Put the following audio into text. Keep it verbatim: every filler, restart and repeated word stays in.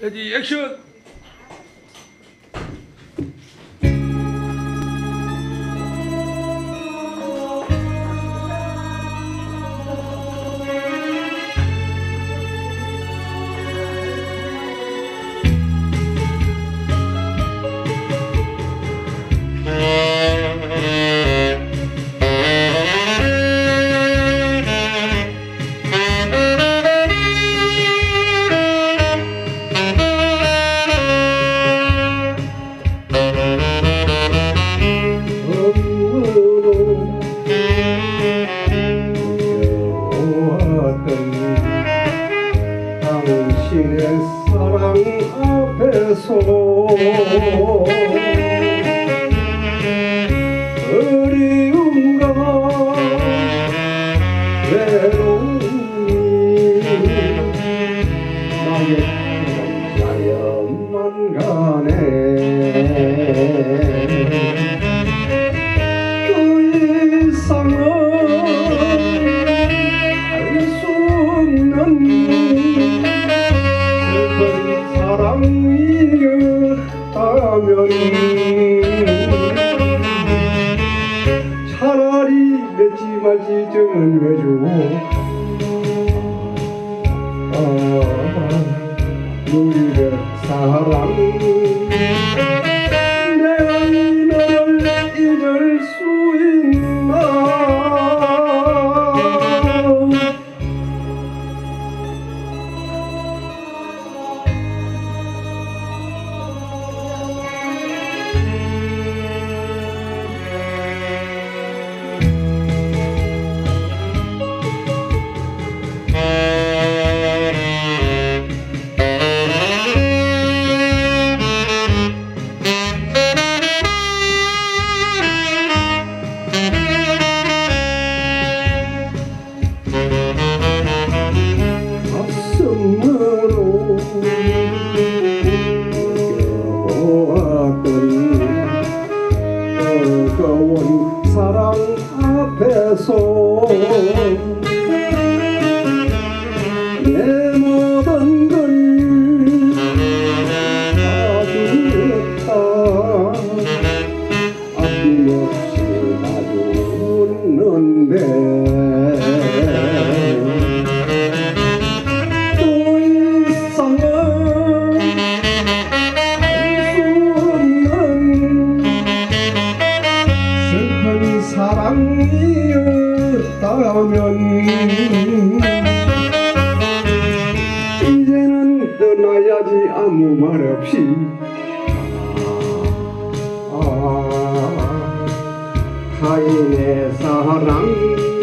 레디 액션! 당신의 사랑 앞에서 그리움과 외로움이 나의 혼자여만 가네. 그 이상은 알 수 없는 사랑이었다면 차라리 맺지 말지 정을 왜 줘. 아, 유리벽사랑 내가 너를 잊을 수 있나. 가슴으로 느껴보았던 뜨거운 사랑 앞에서 내 모든 걸 다 주었다. 아낌없이 놔줬는데 사랑이었다면 이제는 떠나야지 아무 말 없이. 아, 타인의 사랑